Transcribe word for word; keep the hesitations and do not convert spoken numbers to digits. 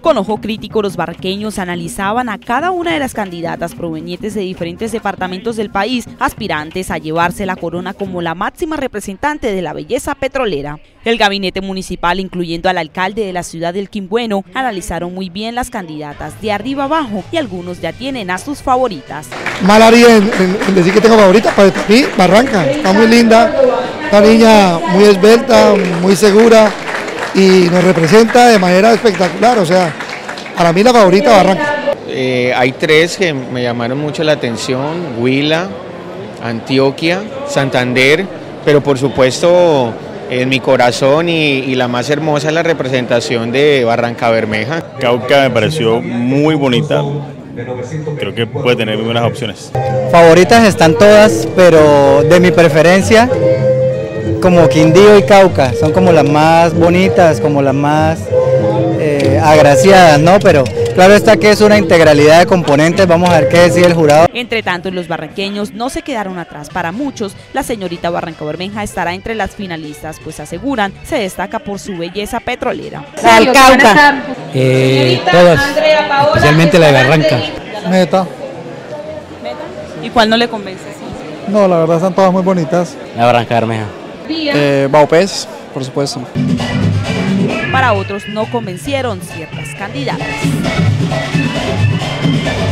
Con ojo crítico, los barranqueños analizaban a cada una de las candidatas provenientes de diferentes departamentos del país, aspirantes a llevarse la corona como la máxima representante de la belleza petrolera. El gabinete municipal, incluyendo al alcalde de la ciudad del Quimbueno, analizaron muy bien las candidatas de arriba abajo y algunos ya tienen a sus favoritas. Mal haría en, en, en decir que tengo favorita, para mí Barranca, está muy linda, una niña muy esbelta, muy segura y nos representa de manera espectacular, o sea, para mí la favorita Barranca. Eh, hay tres que me llamaron mucho la atención: Huila, Antioquia, Santander, pero por supuesto en mi corazón y, y la más hermosa es la representación de Barrancabermeja. Cauca me pareció muy bonita, creo que puede tener muy buenas opciones. Favoritas están todas, pero de mi preferencia, como Quindío y Cauca, son como las más bonitas, como las más eh, agraciadas, ¿no? Pero claro está que es una integralidad de componentes, vamos a ver qué decide el jurado. Entre tanto, los barranqueños no se quedaron atrás. Para muchos, la señorita Barrancabermeja estará entre las finalistas, pues aseguran se destaca por su belleza petrolera. La del Cauca. Eh, todas, especialmente la de Barranca. Meta. ¿Y cuál no le convence? No, la verdad están todas muy bonitas. La Barrancabermeja. Eh, Baupés, por supuesto. Para otros no convencieron ciertas candidatas.